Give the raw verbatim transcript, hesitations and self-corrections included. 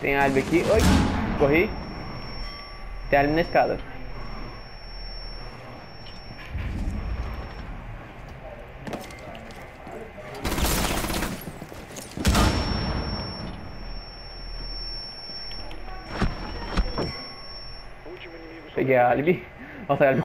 Tem álibi aqui. Oi, corri. Tem álibi na escada. Peguei a álibi. Nossa, a álibi